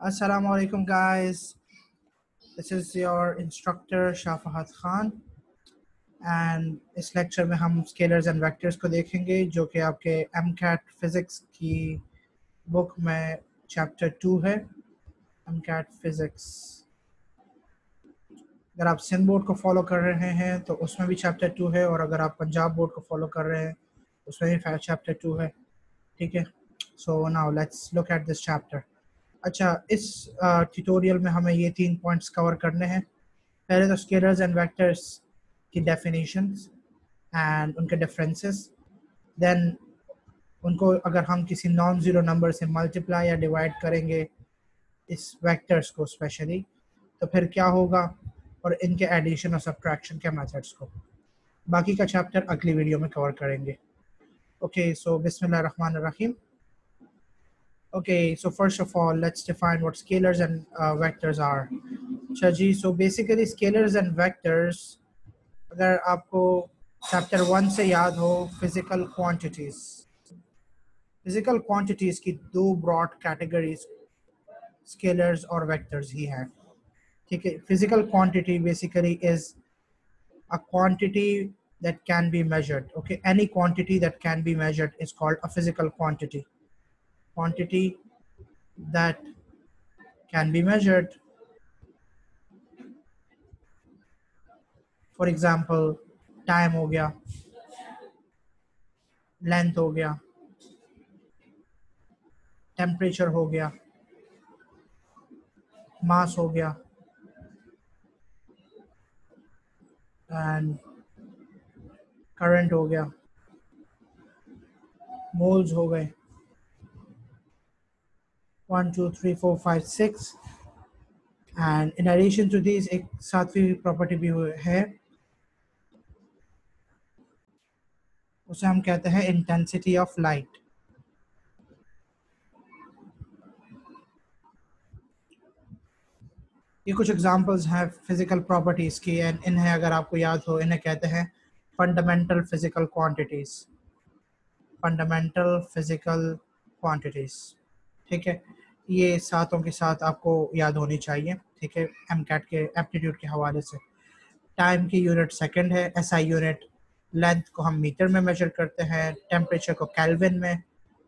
Assalamu alaikum guys. This is your instructor Shafahad Khan and इस lecture में हम scalars and vectors को देखेंगे जो कि आपके MCAT फिज़िक्स की बुक में चैप्टर 2 है। MCAT फिज़िक्स अगर आप सिंध बोर्ड को फॉलो कर रहे हैं तो उसमें भी चैप्टर 2 है, और अगर आप पंजाब बोर्ड को फॉलो कर रहे हैं उसमें भी चैप्टर 2 है। ठीक है, so now let's look at this chapter. अच्छा, इस ट्यूटोरियल में हमें ये 3 पॉइंट्स कवर करने हैं। पहले तो स्केलर्स एंड वेक्टर्स की डेफिनेशंस एंड उनके डिफरेंसेस, देन उनको अगर हम किसी नॉन ज़ीरो नंबर से मल्टीप्लाई या डिवाइड करेंगे इस वेक्टर्स को स्पेशली, तो फिर क्या होगा, और इनके एडिशन और सब्ट्रैक्शन के मेथड्स को। बाकी का चैप्टर अगली वीडियो में कवर करेंगे। ओके, सो बिस्मिल्लाहिर्रहमानिर्रहीम। Okay, so first of all, let's define what scalars and vectors are. Chaji, so basically scalars and vectors, अगर आपको चैप्टर 1 से याद हो, फिजिकल क्वांटिटीज की दो ब्रॉड कैटेगरीज स्केलर्स और वेक्टर्स ही हैं। ठीक है, physical quantity basically is a quantity that can be measured. Okay, any quantity that can be measured is called a physical quantity. Quantity that can be measured. For example time हो गया, length हो गया, temperature हो गया, मास हो गया, and current हो गया, मोल्स हो गए, 1 2 3 4 5 6। And in addition to this एक सातवीं प्रॉपर्टी भी है, उसे हम कहते हैं इंटेंसिटी ऑफ लाइट। ये कुछ एग्जांपल्स हैं फिजिकल प्रॉपर्टीज की, एंड इन्हें अगर आपको याद हो, इन्हें कहते हैं fundamental physical quantities. Fundamental physical quantities, ठीक है, ये सातों के साथ आपको याद होनी चाहिए। ठीक है, MCAT के एप्टीट्यूड के हवाले से। टाइम की यूनिट सेकंड है, SI यूनिट। लेंथ को हम मीटर में मेजर करते हैं, टेम्परेचर को केल्विन में,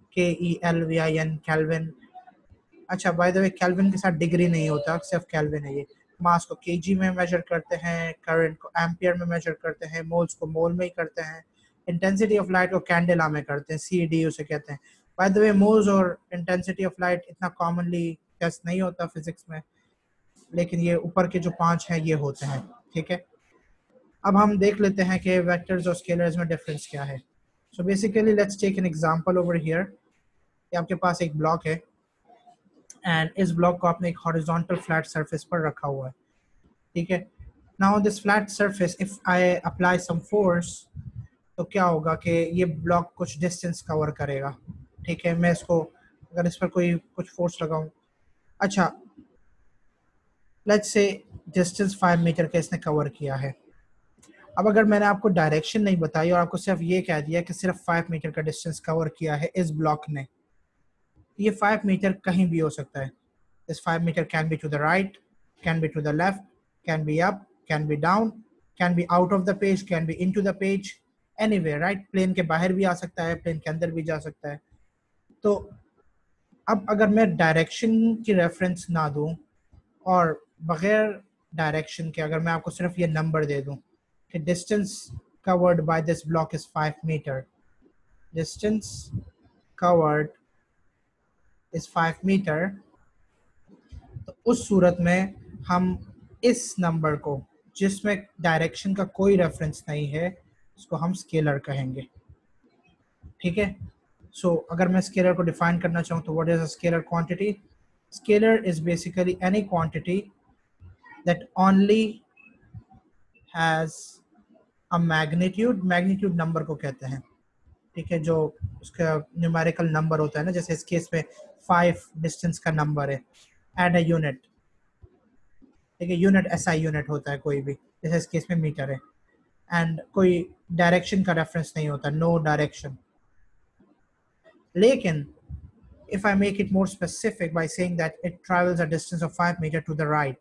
KELVIN केल्विन। अच्छा, बाय द वे केल्विन के साथ डिग्री नहीं होता, सिर्फ केल्विन है ये। मास को केजी में मेजर करते हैं, करंट को एम्पियर में मेजर करते हैं, मोल्स को मोल में ही करते हैं, इंटेंसिटी ऑफ लाइट को कैंडेला में करते हैं, CD उसे कहते हैं। बाय द वे मोल्स और इंटेंसिटी ऑफ लाइट इतना कॉमनली टेस्ट नहीं होता फिजिक्स में, लेकिन ये ऊपर के जो 5 हैं ये होते हैं। ठीक है, अब हम देख लेते हैं कि वेक्टर्स और स्केलर्स में डिफरेंस क्या है। So basically let's take an example over here. ये आपके पास एक ब्लॉक है, एंड इस ब्लॉक को आपने एक हॉरिजॉन्टल फ्लैट सरफेस पर रखा हुआ है। ठीक है, now this flat surface if I apply some force, तो क्या होगा कि ये ब्लॉक कुछ डिस्टेंस कवर करेगा। ठीक है, मैं इसको अगर इस पर कोई कुछ फोर्स लगाऊं, अच्छा लेट्स से डिस्टेंस 5 मीटर का इसने कवर किया है। अब अगर मैंने आपको डायरेक्शन नहीं बताई और आपको सिर्फ ये कह दिया कि सिर्फ 5 मीटर का डिस्टेंस कवर किया है इस ब्लॉक ने, ये 5 मीटर कहीं भी हो सकता है। This 5 metre can be to the right, can be to the left, can be up, can be down, can be out of the page, can be into the page, anywhere, right. Plane के बाहर भी आ सकता है, plane के अंदर भी जा सकता है। तो अब अगर मैं डायरेक्शन की रेफरेंस ना दूं और बगैर डायरेक्शन के अगर मैं आपको सिर्फ ये नंबर दे दूं कि distance covered by this block is 5 metre, distance covered is 5 metre, तो उस सूरत में हम इस नंबर को जिसमें डायरेक्शन का कोई रेफरेंस नहीं है उसको हम स्केलर कहेंगे। ठीक है, सो अगर मैं स्केलर को डिफाइन करना चाहूँ तो what is a scalar quantity? Scalar is basically any quantity that only has a magnitude. Magnitude number को कहते हैं। ठीक है, जो उसका न्यूमेरिकल नंबर होता है ना, जैसे इस केस में 5 डिस्टेंस का नंबर है, एंड अ यूनिट। ठीक है, यूनिट SI यूनिट होता है कोई भी, जैसे इस केस में मीटर है, एंड कोई डायरेक्शन का रेफरेंस नहीं होता, नो डायरेक्शन। लेकिन if I make it more specific by saying that it travels a distance of 5 meters to the right.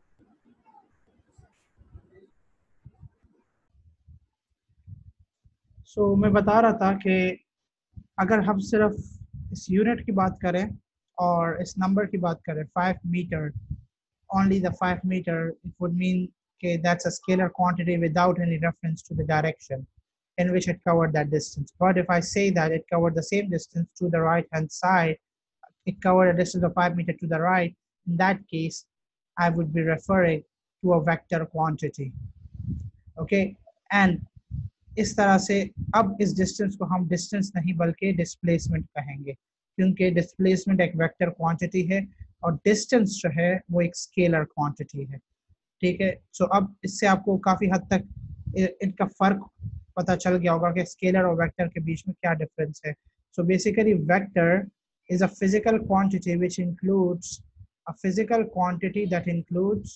So मैं बता रहा था कि अगर हम सिर्फ इस यूनिट की बात करें और इस नंबर की बात करें 5 metre, only the 5 meter, it would mean okay, that's a scalar quantity without any reference to the direction in which it covered that distance. But if I say that it covered the same distance to the right hand side, it covered a distance of 5 meters to the right, in that case, I would be referring to a vector quantity. Okay, and इस तरह से अब इस distance को हम distance नहीं बल्कि displacement कहेंगे, क्योंकि डिस्प्लेसमेंट एक वेक्टर क्वांटिटी है और डिस्टेंस जो है वो एक स्केलर क्वांटिटी है। ठीक है, सो अब इससे आपको काफ़ी हद तक इनका फ़र्क पता चल गया होगा कि स्केलर और वेक्टर के बीच में क्या डिफरेंस है। So basically vector is a physical quantity which includes a physical quantity that includes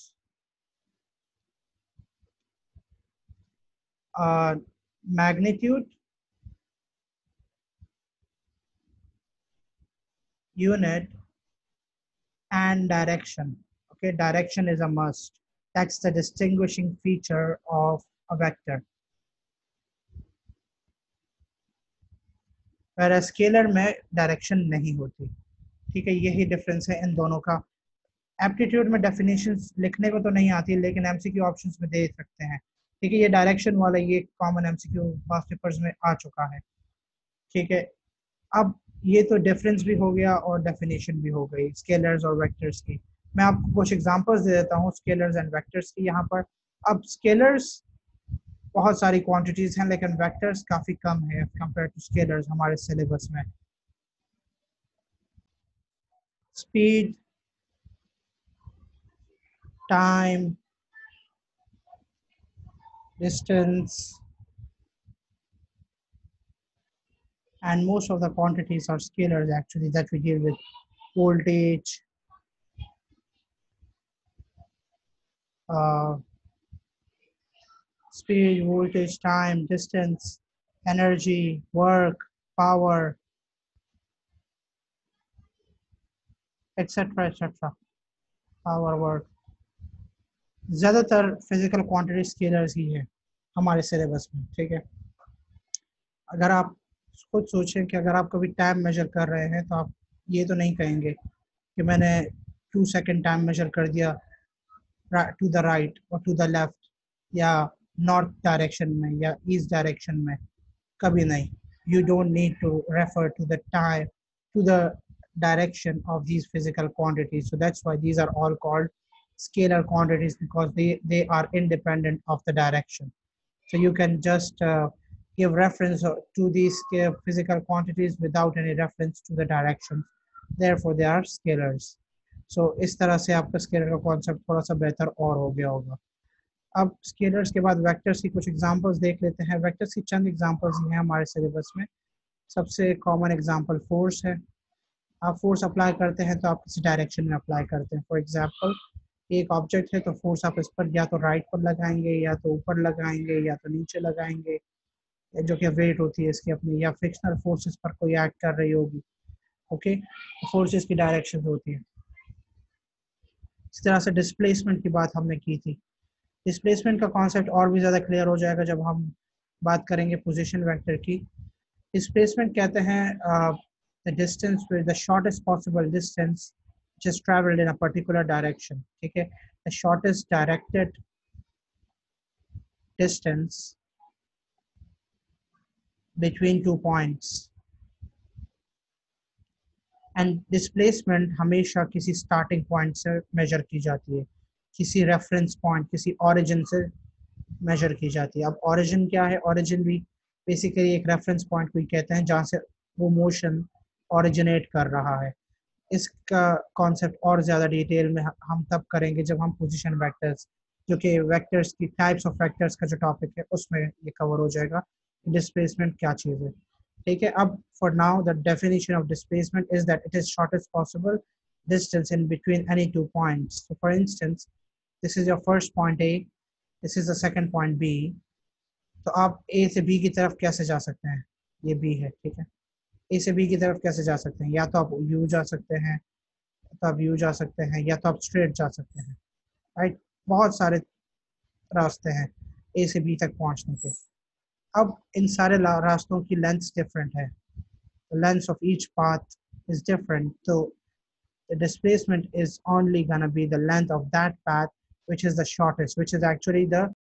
magnitude, unit, and direction. Okay, direction is a must. That's the distinguishing feature of a vector. whereas scalar में direction नहीं होती। ठीक है, यही difference है इन दोनों का। Aptitude में डेफिनेशंस लिखने को तो नहीं आती, लेकिन एमसीक्यू ऑप्शंस में दे सकते हैं। ठीक है, ये डायरेक्शन वाला ये कॉमन एमसीक्यू पास्ट पेपर्स में आ चुका है। ठीक है, अब ये तो डिफरेंस भी हो गया और डेफिनेशन भी हो गई स्केलर्स और वेक्टर्स की। मैं आपको कुछ एग्जांपल्स दे देता हूँ स्केलर्स एंड वेक्टर्स की यहाँ पर। अब स्केलर्स बहुत सारी क्वांटिटीज हैं, लेकिन वेक्टर्स काफ़ी कम है कंपेयर टू स्केलर्स हमारे सिलेबस में। Speed, time, distance, and most of the quantities are scalars actually that we deal with. Voltage, speed, voltage, time, distance, energy, work, power, etc. etc. Power, work. ज़्यादातर physical quantity scalars ही है हमारे syllabus में। ठीक है, अगर आप खुद सोचें कि अगर आप कभी टाइम मेजर कर रहे हैं तो आप ये तो नहीं कहेंगे कि मैंने 2 सेकेंड टाइम मेजर कर दिया टू द राइट और टू द लेफ्ट या नॉर्थ डायरेक्शन में या ईस्ट डायरेक्शन में, कभी नहीं। You don't need to refer to the time, to the direction of these physical quantities. So that's why these are all called scalar quantities, because they are independent of the direction. So you can just give reference to these physical quantities without any reference to the direction. Therefore, they are scalars. So इस तरह से आपका scalar का concept थोड़ा सा बेहतर और हो गया होगा। अब स्केलर्स के बाद वेक्टर्स की कुछ एग्जांपल्स देख लेते हैं। वेक्टर्स की चंद एग्जांपल्स ही हैं हमारे सिलेबस में। सबसे कॉमन एग्जांपल फोर्स है। आप फोर्स अप्लाई करते हैं तो आप किसी डायरेक्शन में अप्लाई करते हैं। फॉर एग्जांपल, एक ऑब्जेक्ट है तो फोर्स आप इस पर या तो राइट पर लगाएंगे या तो ऊपर लगाएंगे या तो नीचे लगाएंगे, जो कि वेट होती है इसकी अपनी, या फ्रिक्शनल फोर्सेस पर कोई एक्ट कर रही होगी। ओके, फोर्सेस की डायरेक्शन होती है। इस तरह से डिस्प्लेसमेंट की बात हमने की थी। डिस्प्लेसमेंट का कॉन्सेप्ट और भी ज़्यादा क्लियर हो जाएगा जब हम बात करेंगे पोजीशन वेक्टर की। डिस्प्लेसमेंट कहते हैं the distance with the shortest possible distance which is traveled in a particular direction. ठीक है, the shortest directed distance between 2 points. एंड डिस्प्लेसमेंट हमेशा किसी स्टार्टिंग पॉइंट से मेजर की जाती है, किसी रेफरेंस पॉइंट, किसी ओरिजिन से मेजर की जाती है। अब ओरिजिन क्या है? ओरिजिन भी बेसिकली एक रेफरेंस पॉइंट को ही कहते हैं जहाँ से वो मोशन ओरिजिनेट कर रहा है। इसका कॉन्सेप्ट और ज़्यादा डिटेल में हम तब करेंगे जब हम पोजीशन वेक्टर्स, जो कि वेक्टर्स की टाइप्स ऑफ वेक्टर्स का जो टॉपिक है उसमें ये कवर हो जाएगा, डिस्प्लेसमेंट क्या चीज़ है। ठीक है, अब for now the definition of displacement is that it is shortest possible distance in between any 2 points. So for instance, this is your first point A, this is the second point B. तो आप A से B की तरफ कैसे जा सकते हैं? ये B है, ठीक है। ए से बी की तरफ कैसे जा सकते हैं? या तो आप यू जा सकते हैं, तो आप यू जा सकते हैं, या तो आप स्ट्रेट जा सकते हैं, राइट। बहुत सारे रास्ते हैं ए से बी तक पहुंचने के। अब इन सारे रास्तों की लेंथ डिफरेंट है, length of each path is different, तो the displacement is only going to be the length of that path which is the shortest, which is actually the